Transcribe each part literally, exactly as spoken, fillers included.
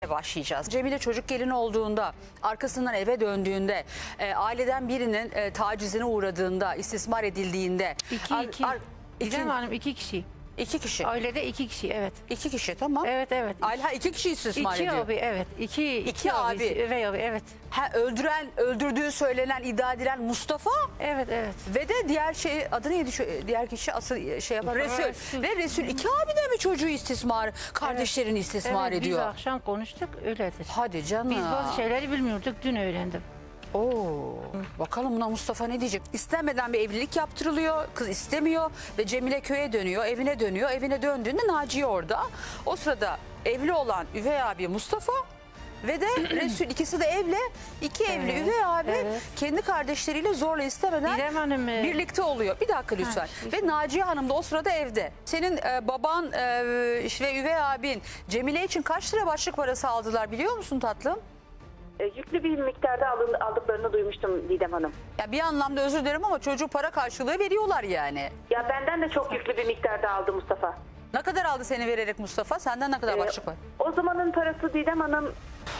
başlayacağız. Cemile çocuk gelin olduğunda, arkasından eve döndüğünde, e, aileden birinin e, tacizine uğradığında, istismar edildiğinde. İki, ar- iki. ar- iki, Didem Hanım iki kişi. iki kişi. Ailede iki kişi, evet. İki kişi, tamam. Evet, evet. Aile ha, iki kişi istismar İki ediyor. abi, evet. İki, iki, İki abi. abi. Ve abi, evet. Ha, öldüren, öldürdüğü söylenen, iddia edilen Mustafa Evet, evet. ve de diğer şey, adı neydi şu diğer kişi, asıl şey yapan Resul. Resul. Ve Resul iki abi de mi çocuğu istismar, kardeşlerini istismar Evet, ediyor? biz akşam konuştuk, öyledir. Hadi canım. Biz bazı şeyleri bilmiyorduk, dün öğrendim. Oo, bakalım buna Mustafa ne diyecek? İstenmeden bir evlilik yaptırılıyor. Kız istemiyor ve Cemile köye dönüyor, evine dönüyor. Evine döndüğünde Naciye orada. O sırada evli olan üvey abi Mustafa ve de Resul, ikisi de evli. İki evli Evet, üvey abi evet. kendi kardeşleriyle zorla istemeden Didem Hanım, e, birlikte oluyor. Bir dakika lütfen. Ha, ve Naciye Hanım da o sırada evde. Senin e, baban e, ve üvey abin Cemile için kaç lira başlık parası aldılar biliyor musun tatlım? E, yüklü bir miktarda alın, aldıklarını duymuştum Didem Hanım. Ya bir anlamda özür dilerim ama çocuğu para karşılığı veriyorlar yani. Ya benden de çok yüklü bir miktarda aldı Mustafa. Ne kadar aldı seni vererek Mustafa? Senden ne kadar Ee, başlık var? O zamanın parası Didem Hanım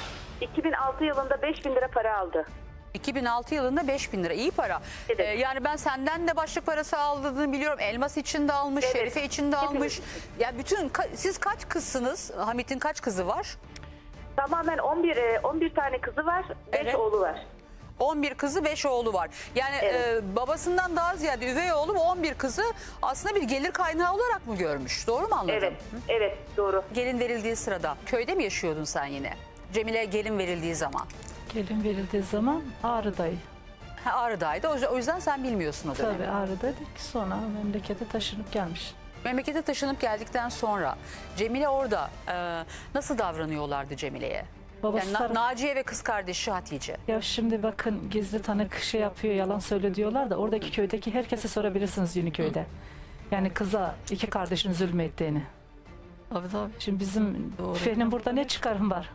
iki bin altı yılında beş bin lira para aldı. iki bin altı yılında beş bin lira. İyi para. Evet. Ee, yani ben senden de başlık parası aldığını biliyorum. Elmas için de almış, Evet. Şerife için de Hepimiz. almış. Ya bütün ka- siz kaç kızsınız? Hamit'in kaç kızı var? Tamamen on bir, e, on bir tane kızı var, beş Evet. oğlu var. on bir kızı, beş oğlu var. Yani Evet. e, babasından daha ziyade üvey oğlu bu on bir kızı aslında bir gelir kaynağı olarak mı görmüş? Doğru mu anladım? Evet, evet doğru. Gelin verildiği sırada köyde mi yaşıyordun sen yine? Cemile gelin verildiği zaman. Gelin verildiği zaman Ağrı'daydı. Ha, Ağrı'daydı. O yüzden sen bilmiyorsun o dönemi. Tabii Ağrı'daydık. Sonra memlekete taşınıp gelmiş. Memlekete taşınıp geldikten sonra Cemile orada e, nasıl davranıyorlardı Cemile'ye? Babası Yani Na- taraf- Naciye ve kız kardeşi Hatice. Ya şimdi bakın gizli tanık şey yapıyor, yalan söyle diyorlar da oradaki köydeki herkese sorabilirsiniz Yeniköy'de. Yani kıza iki kardeşin zulmettiğini. Tabii tabii. Şimdi bizim Doğru. Fehmi'nin burada ne çıkarım var?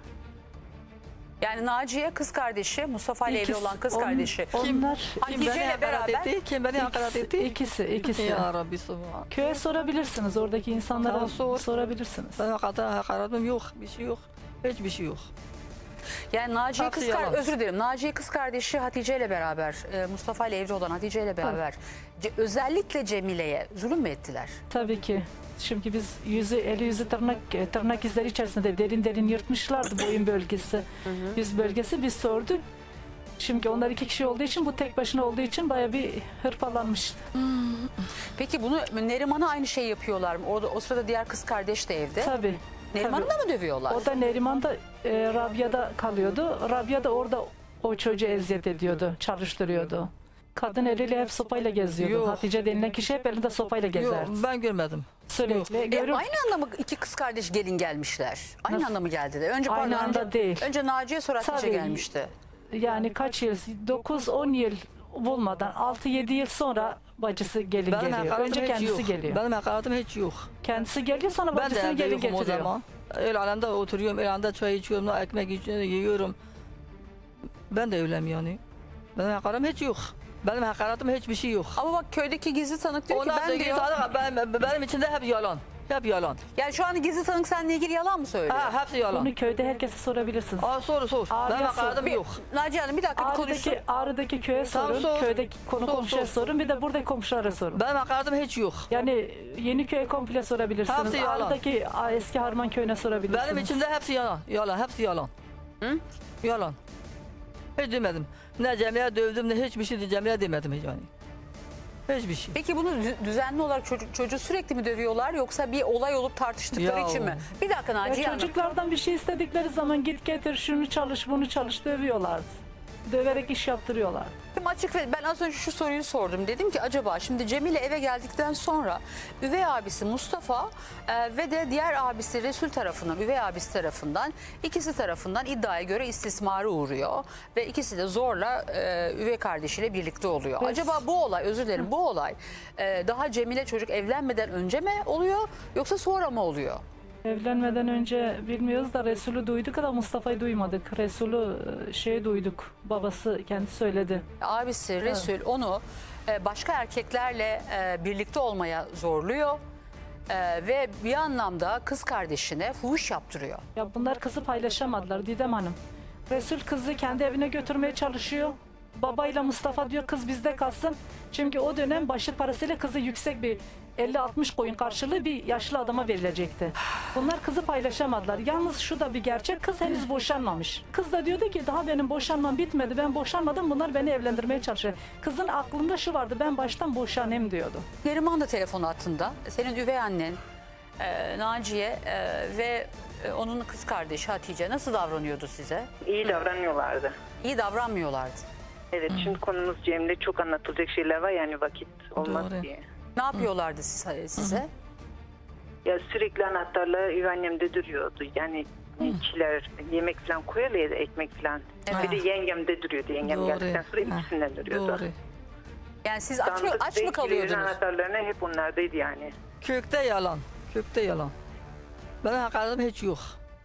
Yani Naciye kız kardeşi, Mustafa ile evli İkisi- olan kız on- kardeşi. Onlar Kim Hatice beni ile hakaret beraber etti? Kim beni hakaret etti? ikisi, ikisi. Ya Rabbi subhan. Köye sorabilirsiniz, oradaki insanlara Tamam, sor. sorabilirsiniz. Ben hakikaten hakaretim yok. Bir şey yok. Hiçbir şey yok. yani Naciye Hepsi kız kar- yalan. özür dilerim. Naciye kız kardeşi Hatice ile beraber, e, Mustafa ile evli olan Hatice ile beraber Ce- özellikle Cemile'ye zulüm mü ettiler? Tabii ki. Çünkü biz yüzü, eli yüzü tırnak tırnak izleri içerisinde derin derin yırtmışlardı boyun bölgesi, yüz bölgesi. Biz sorduk. Çünkü onlar iki kişi olduğu için, bu tek başına olduğu için bayağı bir hırpalanmıştı. Peki bunu Neriman'a aynı şey yapıyorlar mı? Orada, o sırada diğer kız kardeş de evde. Tabii. Neriman'ı da mı dövüyorlar? O da Neriman da e, Rabia'da kalıyordu. Rabia da orada o çocuğu eziyet ediyordu, çalıştırıyordu. Kadın eliyle hep sopayla geziyordu. Yok. Hatice denilen kişi hep elinde sopayla Yok gezerdi. ben görmedim. Sürekli E, görüp aynı anda mı iki kız kardeş gelin gelmişler? Aynı Nasıl? anda mı geldiler? Önce Aynı pardon, anda önce, değil. Önce Naciye sonra Hatice Tabii. gelmişti. yani kaç yıl, dokuz on yıl bulmadan altı yedi yıl sonra bacısı gelin Benim geliyor. hakaretim Önce hiç kendisi yok. geliyor. Benim hakaretim hiç yok. Kendisi geliyor, sonra Ben de bacısını evde gelin yokum o getiriyor. zaman. El alemde oturuyorum, el alemde çay içiyorum, ekmek içiyorum, yiyorum. Ben de öyleyim yani. Benim hakaretim hiç yok. Benim hakaretim hiçbir şey yok. Ama bak köydeki gizli tanık diyor Onlar ki ben da diyor. benim, benim, benim içinde hep yalan. Hep yalan. Yani şu an gizli tanık seninle ilgili yalan mı söylüyor? Ha, hepsi yalan. Bunu köyde herkese sorabilirsiniz. Aa, sor sor. Ağrı'ya Benim sor. hakaretim Bir- yok. Naciye Hanım bir dakika bir konuşsun. Ağrı'daki, Ağrı'daki köye Tamam, sorun, sor. köydeki konu Sor, komşuya sor. sorun, bir de buradaki komşulara sorun. Benim hakaretim hiç yok. Yani Yeniköy'e komple sorabilirsiniz. Hepsi yalan. Ağrı'daki a, eski Harman köyüne sorabilirsiniz. Benim içimde hepsi yalan. Yalan, hepsi yalan. Hı? Yalan. Hiç demedim. Ne Cemile dövdüm ne hiçbir şey de Cemile demedim hiç yani. Hiçbir şey. Peki bunu dü- düzenli olarak çocuk, çocuğu sürekli mi dövüyorlar yoksa bir olay olup tartıştıkları Ya için o- mi? Bir dakika Ya Naciye Hanım. çocuklardan bir şey istedikleri zaman git getir, şunu çalış, bunu çalış dövüyorlardı. Döverek iş yaptırıyorlar. Şimdi açık ve ben az önce şu soruyu sordum. Dedim ki acaba şimdi Cemile eve geldikten sonra üvey abisi Mustafa e, ve de diğer abisi Resul tarafından, üvey abisi tarafından ikisi tarafından iddiaya göre istismara uğruyor. Ve ikisi de zorla e, üvey kardeşiyle birlikte oluyor. Evet. Acaba bu olay, özür dilerim bu olay e, daha Cemile çocuk evlenmeden önce mi oluyor yoksa sonra mı oluyor? Evlenmeden önce bilmiyoruz da Resul'ü duyduk da Mustafa'yı duymadık. Resul'ü e, şey duyduk. Babası kendi söyledi. Abisi Resul onu e, başka erkeklerle e, birlikte olmaya zorluyor Ee, ve bir anlamda kız kardeşine fuhuş yaptırıyor. Ya bunlar kızı paylaşamadılar Didem Hanım. Resul kızı kendi evine götürmeye çalışıyor. Babayla Mustafa diyor kız bizde kalsın. Çünkü o dönem başlık parasıyla kızı yüksek bir elli altmış koyun karşılığı bir yaşlı adama verilecekti. Bunlar kızı paylaşamadılar. Yalnız şu da bir gerçek, kız henüz boşanmamış. Kız da diyordu ki daha benim boşanmam bitmedi, ben boşanmadım, bunlar beni evlendirmeye çalışıyor. Kızın aklında şu vardı, ben baştan boşanayım diyordu. Neriman da telefon hattında. Senin üvey annen e, Naciye e, ve e, onun kız kardeşi Hatice nasıl davranıyordu size? İyi davranıyorlardı. İyi davranmıyorlardı. Evet, şimdi konumuz Cem'le çok anlatılacak şeyler var, yani vakit olmaz Doğru. diye. Ne yapıyorlardı size? size? Ya sürekli anahtarla üvey annemde duruyordu. Yani içkiler, yemek falan koyuyorlar ya da ekmek falan. Evet. Bir de yengemde duruyordu. Yengem Doğru. geldikten sonra Ha, ikisinden duruyordu. Doğru. Yani siz aç mı, Sandık, aç mı bekçilerin kalıyordunuz? anahtarlarına hep onlardaydı yani. Kökte yalan. Kökte yalan. Benim hakaretim hiç yok.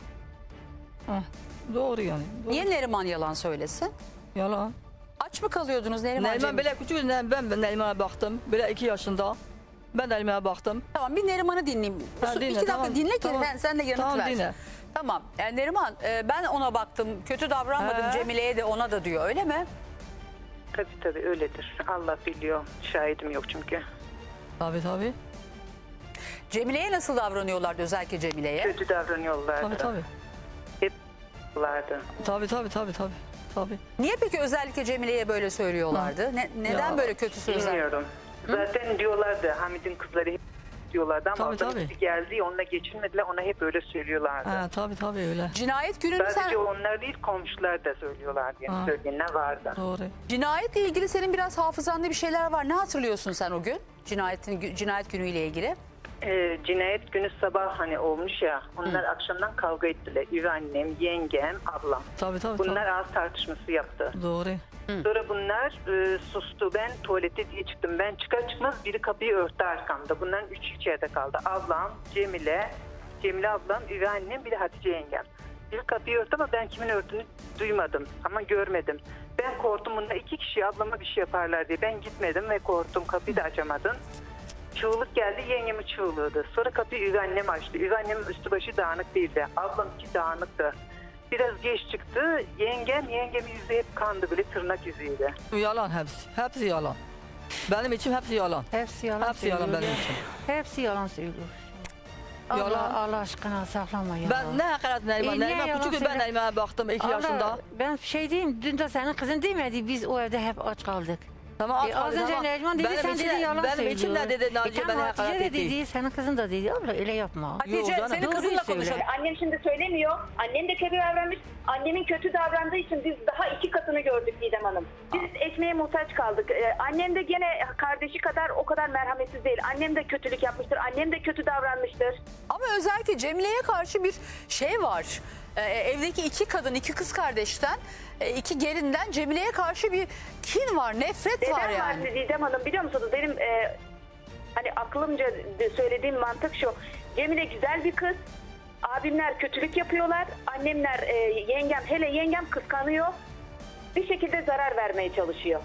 Heh, doğru yani. Doğru. Niye Neriman yalan söylesin? Yalan. Aç mı kalıyordunuz Neriman? Neriman Cem? böyle küçük, ben, ben Neriman'a baktım. Böyle iki yaşında. Ben Neriman'a baktım. Tamam, bir Neriman'ı dinleyeyim. Ha, Su- dinle, İki dakika tamam, dinle ki tamam. sen, sen de yanıt Tamam, ver. dinle. Tamam. Yani Neriman e, ben ona baktım, kötü davranmadım He. Cemile'ye de ona da diyor, öyle mi? Tabii tabii öyledir. Allah biliyor. Şahidim yok çünkü. Tabii tabii. Cemile'ye nasıl davranıyorlardı, özellikle Cemile'ye? Kötü davranıyorlardı. Tabii tabii. Hep vardı. Tabii tabii tabii tabii. Tabii. Niye peki özellikle Cemile'ye böyle söylüyorlardı? Ne, neden Ya, böyle kötü sözler? Bilmiyorum. Zaten diyorlardı, Hamid'in kızları hep diyorlardı ama Tabii, adam tabii. bir geldi, onunla geçinmediler, ona hep öyle söylüyorlardı. Ha, tabii tabii öyle. Cinayet gününü sen, Sadece onlar değil, komşular da söylüyorlardı. Yani Ha. söyleyenler vardı. Doğru. cinayetle ilgili senin biraz hafızanda bir şeyler var. Ne hatırlıyorsun sen o gün? Cinayetin gü- cinayet günüyle ilgili. Ee, cinayet günü sabah hani olmuş ya, onlar akşamdan kavga ettiler. Üvey annem, yengem, ablam. Tabii tabii. Bunlar tabii. ağız tartışması yaptı. Doğru. Sonra bunlar e, sustu. Ben tuvalete diye çıktım. Ben çıkar çıkmaz biri kapıyı örttü arkamda. Bunların üç içeride kaldı. Ablam, Cemile, Cemile ablam, üvey annem, bir de Hatice yengem. Bir kapıyı örttü ama ben kimin örttüğünü duymadım ama görmedim. Ben korktum, bunlar iki kişi ablama bir şey yaparlar diye. Ben gitmedim ve korktum. Kapıyı da açamadım. Çığlık geldi, yengemin çığlığıydı. Sonra kapıyı üvey annem açtı. Üvey annemin üstü başı dağınık değildi. Ablam iki dağınıktı. Biraz geç çıktı. Yengem, yengemin yüzü hep kandı, böyle tırnak yüzüydü. Yalan hepsi. Hepsi yalan. Benim için hepsi yalan. Hepsi yalan Hepsi yalan söylüyor. benim için. Hepsi yalan söylüyor. Yalan. Allah, Allah aşkına saklama ya. Ben ne hakaret Neriman? E, niye Neriman yalan küçük, ben söyle- Neriman'a baktım iki Allah, yaşında. Ben bir şey diyeyim, dün de senin kızın demedi, biz o evde hep aç kaldık. Tamam, E, az önce Neriman dedi, benim sen için, dedi yalan benim söylüyor. için ne dedi Naciye, E, beni tamam, hakaret Hatice de etti. dedi, senin kızın da dedi, abla öyle yapma. Hatice, Yok canım, senin doğruyu kızınla söyle. konuşalım. Annem şimdi söylemiyor. Annem de kötü davranmış. Annemin kötü davrandığı için biz daha iki katını gördük Didem Hanım. Biz ekmeğe muhtaç kaldık. Ee, annem de gene kardeşi kadar o kadar merhametsiz değil. Annem de kötülük yapmıştır. Annem de kötü davranmıştır. Ama özellikle Cemile'ye karşı bir şey var. Ee, evdeki iki kadın, iki kız kardeşten, e, iki gelinden Cemile'ye karşı bir kin var, nefret Neden var var yani. Didem Hanım biliyor musunuz? Benim e, hani aklımca de söylediğim mantık şu. Cemile güzel bir kız. Abimler kötülük yapıyorlar. Annemler, e, yengem, hele yengem kıskanıyor. Bir şekilde zarar vermeye çalışıyor.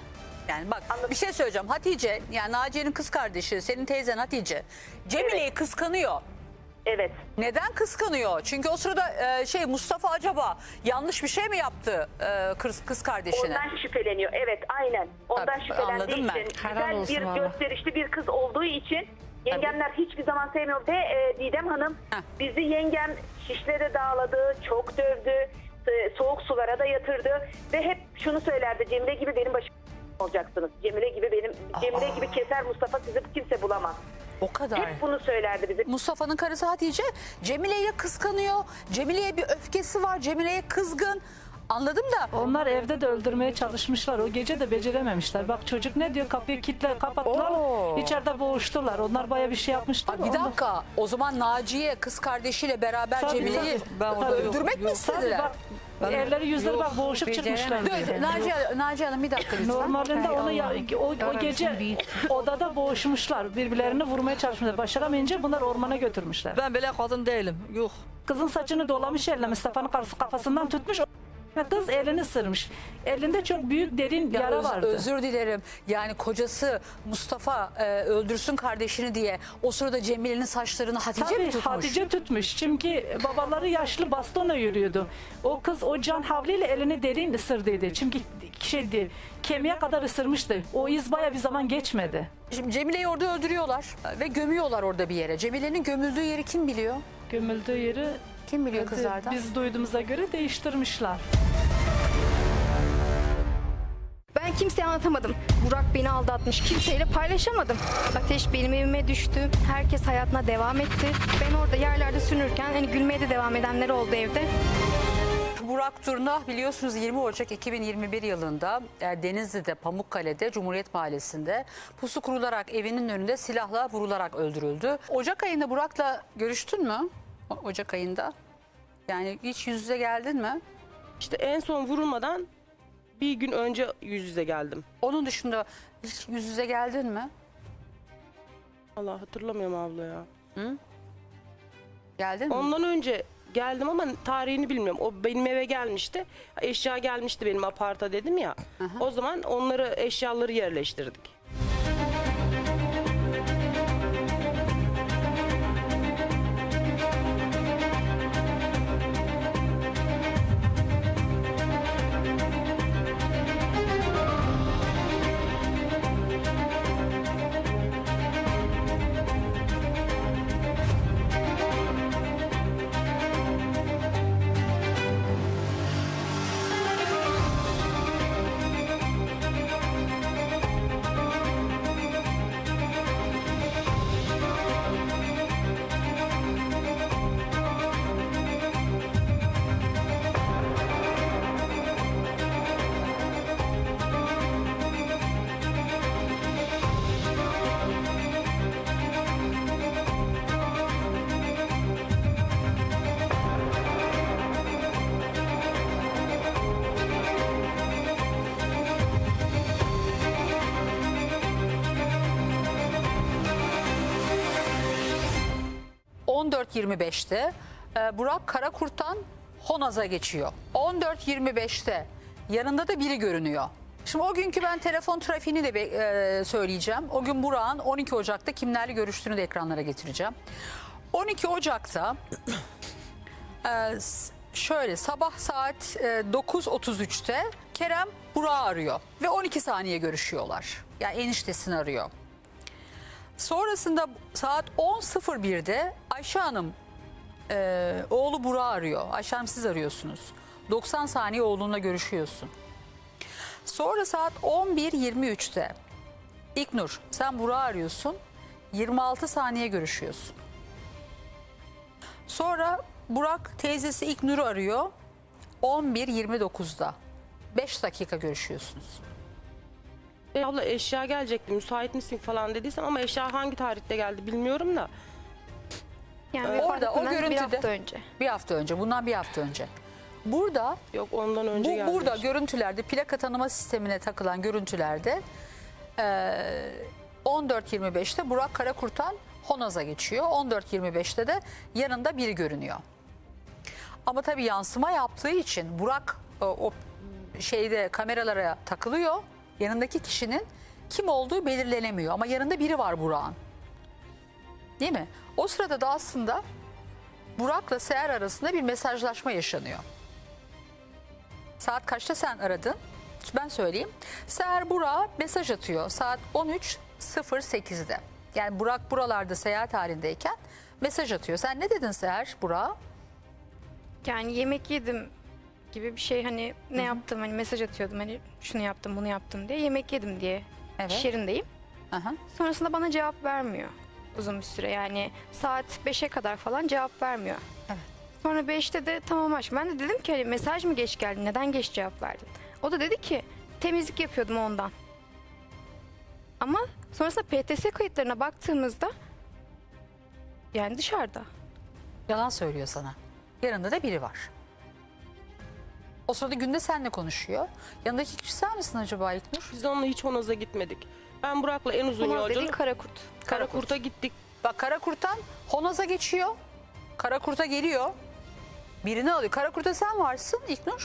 Yani bak bir şey söyleyeceğim. Hatice, yani Naciye'nin kız kardeşi, senin teyzen Hatice, Cemile'yi kıskanıyor. Evet. Neden kıskanıyor? Çünkü o sırada e, şey Mustafa acaba yanlış bir şey mi yaptı e, kız, kız kardeşine? Ondan şüpheleniyor. Evet, aynen. Ondan Tabii, şüphelendiği anladım ben. için, Helal güzel olsun bir valla. gösterişli bir kız olduğu için yengemler hiçbir zaman sevmiyor. Ve e, Didem Hanım Heh. bizi yengem şişlere dağladı, çok dövdü, e, soğuk sulara da yatırdı ve hep şunu söylerdi: Cemile gibi benim başım olacaksınız. Cemile gibi benim Cemile gibi keser Mustafa, sizi kimse bulamaz. O kadar. Hep bunu söylerdi bize. Mustafa'nın karısı Hatice Cemile'yi kıskanıyor. Cemile'ye bir öfkesi var. Cemile'ye kızgın. Anladım da. Onlar evde de öldürmeye çalışmışlar. O gece de becerememişler. Bak çocuk ne diyor? Kapıyı kilitle kapattılar. Oo. İçeride boğuştular. Onlar baya bir şey yapmışlar. Ha, bir Onlar- dakika. O zaman Naciye kız kardeşiyle beraber Tabii, Cemile'yi tabii. Ben orada yok, öldürmek mi yok. Tabii istediler? bak, Ben- elleri yüzleri Yok, bak boğuşup çıkmışlar. Dur, Naciye, Naciye Hanım bir dakika lütfen. Normalinde Hay onu ya, Allah. o, o Yarabbim gece büyük. odada boğuşmuşlar. Birbirlerini vurmaya çalışmışlar. Başaramayınca bunlar ormana götürmüşler. Ben böyle kadın değilim. Yok. Kızın saçını dolamış elle Mustafa'nın karısı kafasından tutmuş. Ve kız elini ısırmış. Elinde çok büyük derin Ya yara öz- vardı. Özür dilerim. Yani kocası Mustafa e, öldürsün kardeşini diye o sırada Cemile'nin saçlarını Hatice mi Tabii tutmuş? Hatice tutmuş. Çünkü babaları yaşlı bastonla yürüyordu. O kız o can havliyle elini derin ısırdıydı. Çünkü şeydi, kemiğe kadar ısırmıştı. O iz baya bir zaman geçmedi. Şimdi Cemile'yi orada öldürüyorlar ve gömüyorlar orada bir yere. Cemile'nin gömüldüğü yeri kim biliyor? Gömüldüğü yeri Kim biliyor kızlardan? biz duyduğumuza göre değiştirmişler. Ben kimseye anlatamadım. Burak beni aldatmış. Kimseyle paylaşamadım. Ateş benim evime düştü. Herkes hayatına devam etti. Ben orada yerlerde sürünürken hani gülmeye de devam edenler oldu evde. Burak Turnah biliyorsunuz yirmi Ocak iki bin yirmi bir yılında e, Denizli'de Pamukkale'de Cumhuriyet Mahallesi'nde pusu kurularak evinin önünde silahla vurularak öldürüldü. Ocak ayında Burak'la görüştün mü? O- Ocak ayında. Yani hiç yüz yüze geldin mi? İşte en son vurulmadan bir gün önce yüz yüze geldim. Onun dışında hiç yüz yüze geldin mi? Allah hatırlamıyorum abla ya. Geldin mi? Ondan önce geldim ama tarihini bilmiyorum. O benim eve gelmişti. Eşya gelmişti benim aparta dedim ya. O zaman onları eşyaları yerleştirdik. on dört yirmi beşte e, Burak Karakurt'tan Honaz'a geçiyor. on dört yirmi beşte yanında da biri görünüyor. Şimdi o günkü ben telefon trafiğini de e, söyleyeceğim. O gün Burak'ın on iki Ocak'ta kimlerle görüştüğünü de ekranlara getireceğim. on iki Ocak'ta e, şöyle sabah saat e, dokuz otuz üçte Kerem Burak'ı arıyor ve on iki saniye görüşüyorlar. Yani eniştesini arıyor. Sonrasında saat on sıfır birde Ayşe Hanım e, oğlu Burak'ı arıyor. Ayşe Hanım siz arıyorsunuz. doksan saniye oğlunla görüşüyorsun. Sonra saat on bir yirmi üçte İlknur sen Burak'ı arıyorsun. yirmi altı saniye görüşüyorsun. Sonra Burak teyzesi İlknur'u arıyor. on bir yirmi dokuzda beş dakika görüşüyorsunuz. E abla eşya gelecekti, müsait misin falan dediysem ama eşya hangi tarihte geldi bilmiyorum da. Yani Orada, orada o o bir görüntüde- hafta önce. Bir hafta önce, bundan bir hafta önce. Burada Yok ondan önce Bu, geldi. burada işte. görüntülerde plaka tanıma sistemine takılan görüntülerde eee, on dört yirmi beşte Burak Karakurt'tan Honaz'a geçiyor. on dört yirmi beşte de yanında biri görünüyor. Ama tabii yansıma yaptığı için Burak o, o şeyde kameralara takılıyor. Yanındaki kişinin kim olduğu belirlenemiyor ama yanında biri var Burak'ın. Değil mi? O sırada da aslında Burak'la Seher arasında bir mesajlaşma yaşanıyor. Saat kaçta sen aradın? Ben söyleyeyim. Seher Burak'a mesaj atıyor saat on üç sıfır sekizde. Yani Burak buralarda seyahat halindeyken mesaj atıyor. Sen ne dedin Seher Burak'a? Yani yemek yedim gibi bir şey, hani ne yaptım, hani mesaj atıyordum, hani şunu yaptım bunu yaptım diye, yemek yedim diye Evet. iş yerindeyim. Aha. Sonrasında bana cevap vermiyor uzun bir süre, yani saat beşe kadar falan cevap vermiyor. Evet. Sonra beşte de tamam aç. Ben de dedim ki hani mesaj mı geç geldi, neden geç cevap verdin? O da dedi ki temizlik yapıyordum ondan. Ama sonrasında P T S kayıtlarına baktığımızda yani dışarıda. Yalan söylüyor sana. Yanında da biri var. O sırada günde seninle konuşuyor. Yanındaki kişi sen misin acaba İlknur? Biz onunla hiç Honaz'a gitmedik. Ben Burak'la en uzun Honaz dediği yolculuk Karakurt. Karakurt'a gittik. Bak Karakurt'tan Honaz'a geçiyor. Karakurt'a geliyor. Birini alıyor. Karakurt'ta sen varsın İlknur.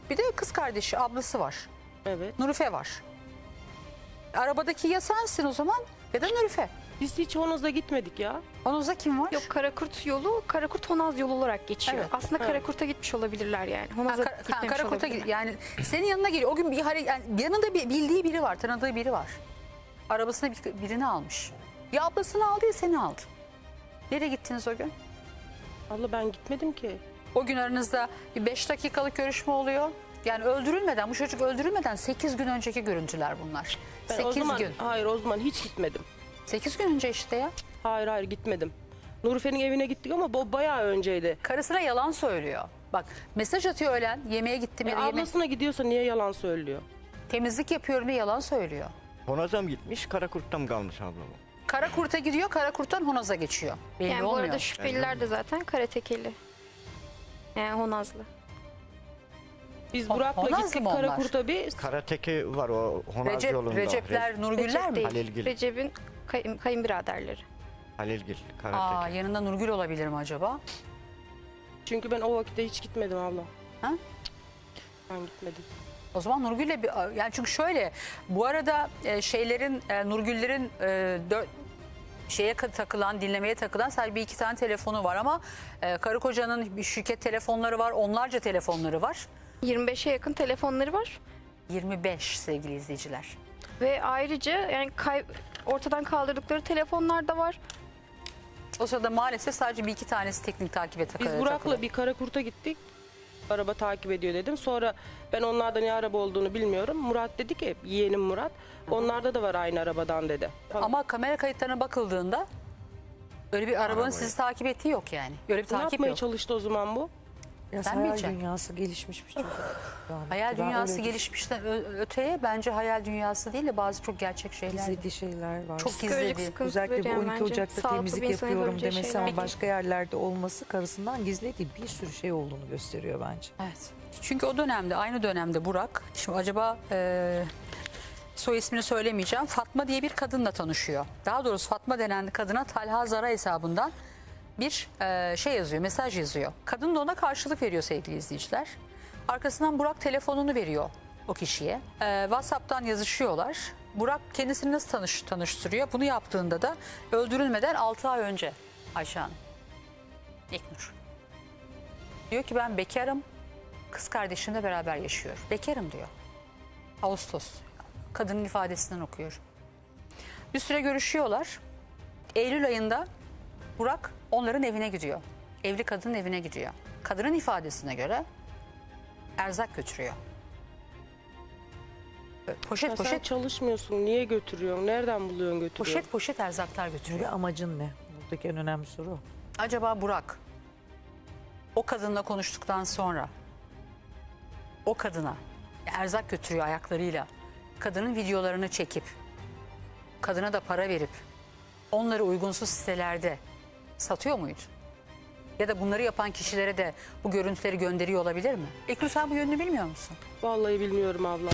Bir de kız kardeşi, ablası var. Evet. Nurife var. Arabadaki ya sensin o zaman ya da Nurife. Biz hiç Honoz'a gitmedik ya. Onuzda kim var? Yok, Karakurt yolu Karakurt Honaz yolu olarak geçiyor. Evet. Aslında Evet. Karakurt'a gitmiş olabilirler yani. Ha, Honaz'a Kar- ha, gitmemiş Karakurt'a olabilirler. gid- yani senin yanına geliyor. O gün bir hare- yani yanında bir bildiği biri var, tanıdığı biri var. Arabasına bir- birini almış. Ya ablasını aldı ya seni aldı. Nereye gittiniz o gün? Abla ben gitmedim ki. O gün aranızda bir beş dakikalık görüşme oluyor. Yani öldürülmeden, bu çocuk öldürülmeden sekiz gün önceki görüntüler bunlar. Ben o sekiz zaman, gün. hayır o zaman hiç gitmedim. sekiz gün önce işte ya. Hayır hayır gitmedim. Nurife'nin evine gittik ama bu bayağı önceydi. Karısına yalan söylüyor. Bak mesaj atıyor öğlen, yemeğe gittim E, ya da yemek, ablasına gidiyorsa niye yalan söylüyor? temizlik yapıyorum diye yalan söylüyor. Honaz'a mı gitmiş, Karakurt'ta mı kalmış ablam? Karakurt'a gidiyor, Karakurt'tan Honaz'a geçiyor. Belli Yani bu olmuyor. arada şüpheliler de zaten karatekeli. Yani Honazlı. Biz Hon- Burak'la Honaz gittik mı onlar? Karakurt'a bir Karateki var o Honaz Recep, yolunda. Recepler, Re- Nurgüller Recep mi? değil. Halilgil. Recep'in kay- kayınbiraderleri. Halilgil, Aa, Karateki. yanında Nurgül olabilir mi acaba? çünkü ben o vakitte hiç gitmedim abla. Ha? Ben gitmedim. O zaman Nurgül'le bir, yani çünkü şöyle bu arada e, şeylerin e, Nurgüllerin e, dört şeye ka- takılan, dinlemeye takılan sadece bir iki tane telefonu var ama e, karı kocanın bir şirket telefonları var, onlarca telefonları var. yirmi beşe yakın telefonları var. yirmi beş sevgili izleyiciler. Ve ayrıca yani kay- ortadan kaldırdıkları telefonlar da var. O sırada maalesef sadece bir iki tanesi teknik takibe tak- Biz takılı. Burak'la bir Karakurt'a gittik. Araba takip ediyor dedim. Sonra ben onlardan ne araba olduğunu bilmiyorum. Murat dedi ki, yeğenim Murat. Onlarda da var aynı arabadan dedi. Ama kamera kayıtlarına bakıldığında öyle bir arabanın Arabayı. sizi takip ettiği yok yani. Öyle bir Ne takip yapmaya yok. çalıştı o zaman bu? Biraz Ben hayal bileceğim. dünyası gelişmiş bir çocuk. Yani Hayal ben dünyası öyle gelişmişten ö- öteye bence hayal dünyası değil de bazı çok gerçek şeyler. var. izlediği şeyler var. Çok Psikolojik gizledi. sıkıntıları Özellikle bu yani on iki bence. Ocak'ta Sağlıklı temizlik bir insanın yapıyorum yapabileceği demesi şeyler. ama başka yerlerde olması karısından gizlediği bir sürü şey olduğunu gösteriyor bence. Evet. Çünkü o dönemde, aynı dönemde Burak, şimdi acaba e, soy ismini söylemeyeceğim, Fatma diye bir kadınla tanışıyor. Daha doğrusu Fatma denen kadına Talha Zara hesabından bir e, şey yazıyor, mesaj yazıyor. Kadın da ona karşılık veriyor sevgili izleyiciler. Arkasından Burak telefonunu veriyor o kişiye. E, WhatsApp'tan yazışıyorlar. Burak kendisini nasıl tanış, tanıştırıyor? Bunu yaptığında da öldürülmeden altı ay önce Ayşe Hanım, İlknur. Diyor ki ben bekarım. Kız kardeşimle beraber yaşıyor. Bekarım diyor. Ağustos. Kadının ifadesinden okuyorum. Bir süre görüşüyorlar. Eylül ayında Burak onların evine gidiyor. Evli kadının evine gidiyor. Kadının ifadesine göre erzak götürüyor. Böyle Poşet Ya sen poşet çalışmıyorsun. Niye götürüyorsun? Nereden buluyorsun götürüyorsun? poşet poşet erzaklar götürüyor. Ve amacın ne? Buradaki en önemli soru o. Acaba Burak o kadınla konuştuktan sonra o kadına erzak götürüyor ayaklarıyla. Kadının videolarını çekip kadına da para verip onları uygunsuz sitelerde satıyor muydu? Ya da bunları yapan kişilere de bu görüntüleri gönderiyor olabilir mi? İlknur sen bu yönünü bilmiyor musun? Vallahi bilmiyorum abla.